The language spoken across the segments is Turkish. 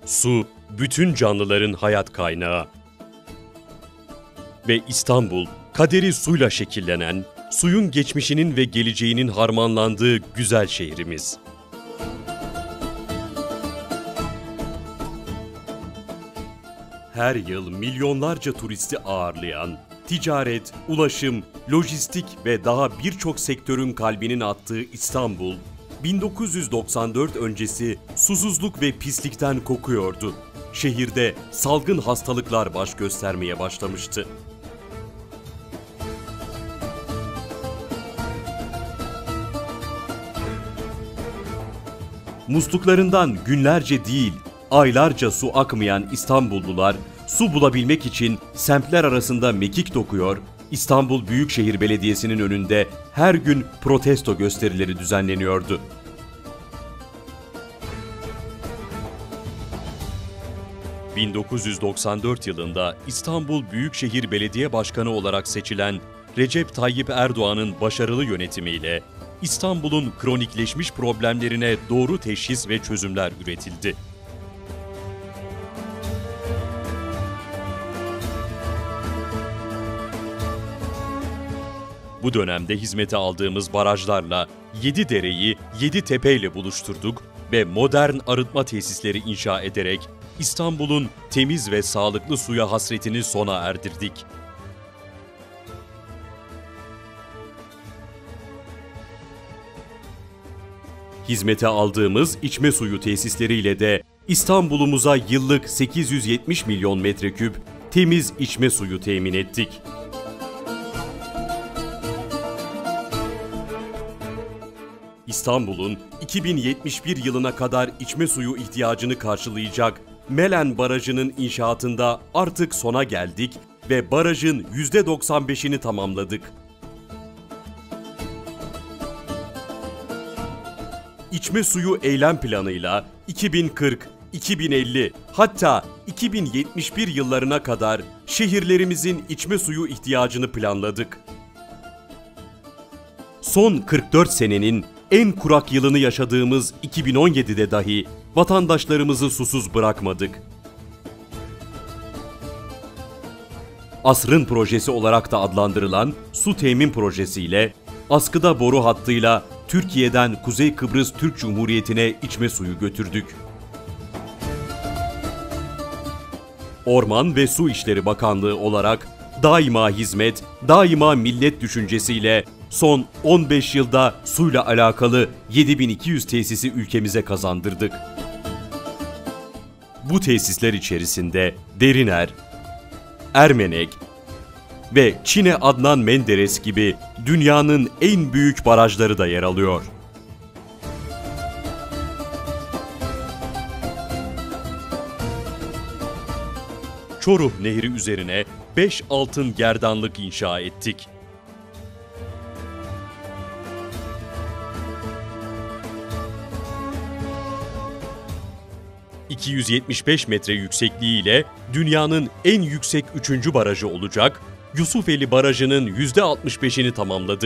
Su, bütün canlıların hayat kaynağı. Ve İstanbul, kaderi suyla şekillenen, suyun geçmişinin ve geleceğinin harmanlandığı güzel şehrimiz. Her yıl milyonlarca turisti ağırlayan, ticaret, ulaşım, lojistik ve daha birçok sektörün kalbinin attığı İstanbul, 1994 öncesi susuzluk ve pislikten kokuyordu. Şehirde salgın hastalıklar baş göstermeye başlamıştı. Musluklarından günlerce değil, aylarca su akmayan İstanbullular, su bulabilmek için semtler arasında mekik dokuyor, İstanbul Büyükşehir Belediyesi'nin önünde her gün protesto gösterileri düzenleniyordu. ...1994 yılında İstanbul Büyükşehir Belediye Başkanı olarak seçilen Recep Tayyip Erdoğan'ın başarılı yönetimiyle İstanbul'un kronikleşmiş problemlerine doğru teşhis ve çözümler üretildi. Bu dönemde hizmete aldığımız barajlarla 7 dereyi 7 tepeyle buluşturduk ve modern arıtma tesisleri inşa ederek İstanbul'un temiz ve sağlıklı suya hasretini sona erdirdik. Hizmete aldığımız içme suyu tesisleriyle de İstanbul'umuza yıllık 870 milyon metreküp temiz içme suyu temin ettik. İstanbul'un 2071 yılına kadar içme suyu ihtiyacını karşılayacak Melen Barajı'nın inşaatında artık sona geldik ve barajın %95'ini tamamladık. İçme suyu eylem planıyla 2040, 2050 hatta 2071 yıllarına kadar şehirlerimizin içme suyu ihtiyacını planladık. Son 44 senenin en kurak yılını yaşadığımız 2017'de dahi vatandaşlarımızı susuz bırakmadık. Asrın projesi olarak da adlandırılan su temin projesiyle askıda boru hattıyla Türkiye'den Kuzey Kıbrıs Türk Cumhuriyeti'ne içme suyu götürdük. Orman ve Su İşleri Bakanlığı olarak daima hizmet, daima millet düşüncesiyle son 15 yılda suyla alakalı 7200 tesisi ülkemize kazandırdık. Bu tesisler içerisinde Deriner, Ermenek ve Çin'e Adnan Menderes gibi dünyanın en büyük barajları da yer alıyor. Çoruh Nehri üzerine 5 altın gerdanlık inşa ettik. ...275 metre yüksekliğiyle dünyanın en yüksek 3. barajı olacak, Yusufeli Barajı'nın %65'ini tamamladık.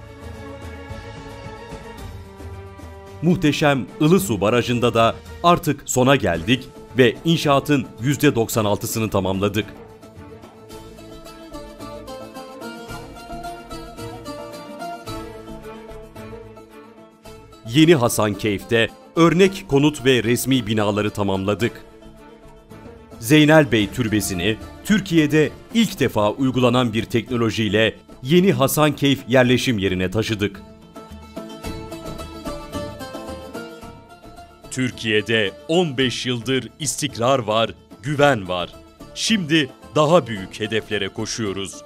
Muhteşem Ilısu Barajı'nda da artık sona geldik ve inşaatın %96'sını tamamladık. Yeni Hasankeyf'te örnek konut ve resmi binaları tamamladık. Zeynel Bey Türbesi'ni Türkiye'de ilk defa uygulanan bir teknolojiyle Yeni Hasankeyf yerleşim yerine taşıdık. Türkiye'de 15 yıldır istikrar var, güven var. Şimdi daha büyük hedeflere koşuyoruz.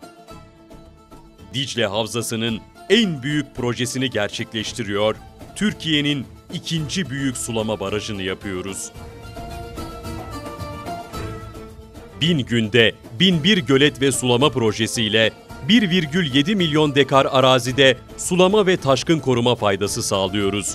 Dicle Havzası'nın en büyük projesini gerçekleştiriyor, Türkiye'nin ikinci büyük sulama barajını yapıyoruz. 1000 günde 1001 gölet ve sulama projesiyle 1,7 milyon dekar arazide sulama ve taşkın koruma faydası sağlıyoruz.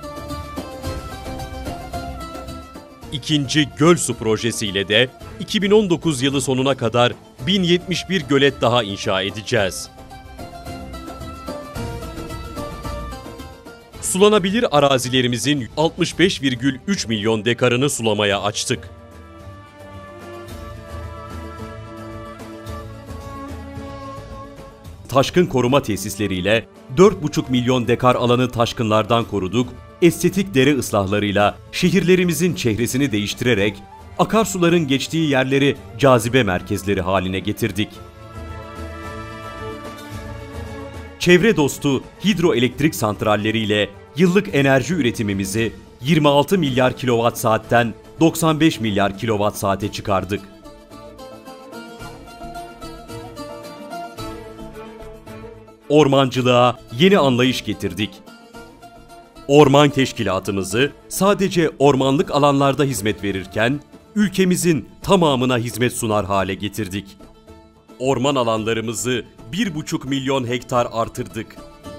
İkinci Göl Su projesiyle de 2019 yılı sonuna kadar 1071 gölet daha inşa edeceğiz. Sulanabilir arazilerimizin 65,3 milyon dekarını sulamaya açtık. Taşkın koruma tesisleriyle 4,5 milyon dekar alanı taşkınlardan koruduk, estetik dere ıslahlarıyla şehirlerimizin çehresini değiştirerek akarsuların geçtiği yerleri cazibe merkezleri haline getirdik. Çevre dostu hidroelektrik santralleriyle yıllık enerji üretimimizi 26 milyar kilowatt saatten 95 milyar kilowatt saate çıkardık. Ormancılığa yeni anlayış getirdik. Orman teşkilatımızı sadece ormanlık alanlarda hizmet verirken, ülkemizin tamamına hizmet sunar hale getirdik. Orman alanlarımızı 1,5 milyon hektar artırdık.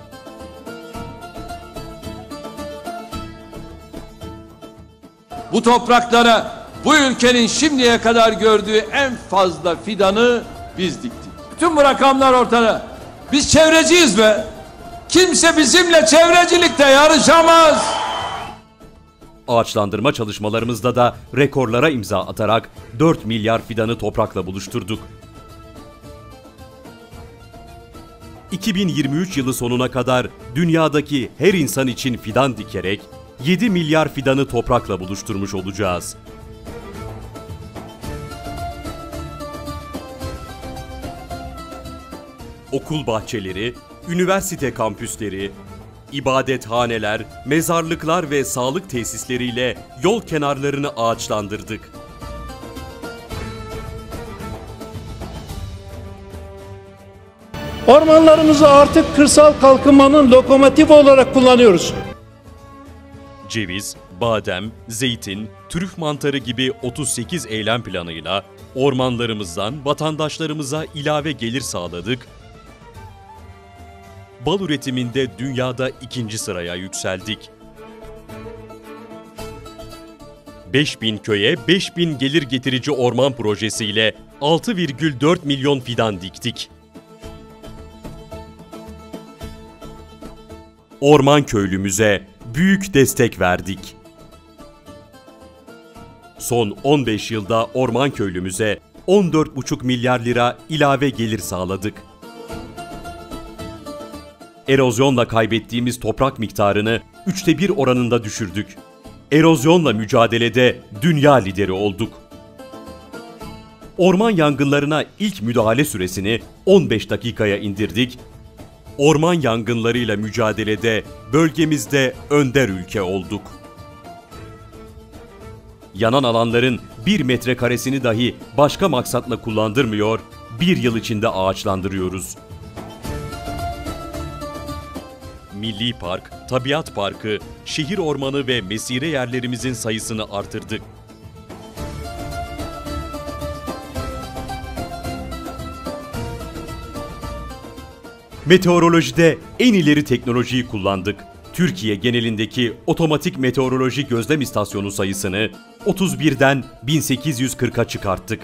Bu topraklara bu ülkenin şimdiye kadar gördüğü en fazla fidanı biz diktik. Bütün bu rakamlar ortada. Biz çevreciyiz be. Kimse bizimle çevrecilikte yarışamaz. Ağaçlandırma çalışmalarımızda da rekorlara imza atarak 4 milyar fidanı toprakla buluşturduk. 2023 yılı sonuna kadar dünyadaki her insan için fidan dikerek 7 milyar fidanı toprakla buluşturmuş olacağız. Okul bahçeleri, üniversite kampüsleri, ibadethaneler, mezarlıklar ve sağlık tesisleriyle yol kenarlarını ağaçlandırdık. Ormanlarımızı artık kırsal kalkınmanın lokomotifi olarak kullanıyoruz. Ceviz, badem, zeytin, trüf mantarı gibi 38 eylem planıyla ormanlarımızdan vatandaşlarımıza ilave gelir sağladık. Bal üretiminde dünyada 2. sıraya yükseldik. 5000 köye 5000 gelir getirici orman projesiyle 6,4 milyon fidan diktik. Orman köylümüze büyük destek verdik. Son 15 yılda orman köylümüze 14,5 milyar lira ilave gelir sağladık. Erozyonla kaybettiğimiz toprak miktarını 1/3 oranında düşürdük. Erozyonla mücadelede dünya lideri olduk. Orman yangınlarına ilk müdahale süresini 15 dakikaya indirdik. Orman yangınlarıyla mücadelede bölgemizde önder ülke olduk. Yanan alanların 1 metrekaresini dahi başka maksatla kullandırmıyor, 1 yıl içinde ağaçlandırıyoruz. Milli Park, Tabiat Parkı, şehir ormanı ve mesire yerlerimizin sayısını artırdık. Meteorolojide en ileri teknolojiyi kullandık. Türkiye genelindeki otomatik meteoroloji gözlem istasyonu sayısını 31'den 1840'a çıkarttık.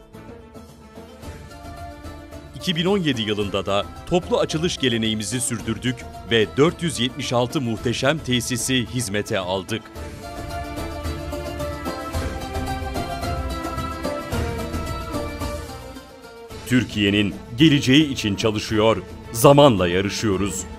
2017 yılında da toplu açılış geleneğimizi sürdürdük ve 476 muhteşem tesisi hizmete aldık. Türkiye'nin geleceği için çalışıyor, zamanla yarışıyoruz.